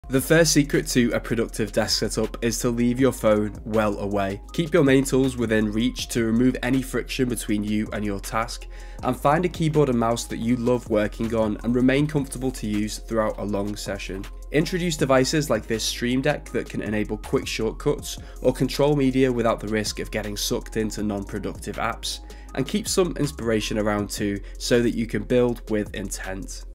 The first secret to a productive desk setup is to leave your phone well away. Keep your main tools within reach to remove any friction between you and your task, and find a keyboard and mouse that you love working on and remain comfortable to use throughout a long session. Introduce devices like this Stream Deck that can enable quick shortcuts or control media without the risk of getting sucked into non-productive apps, and keep some inspiration around too so that you can build with intent.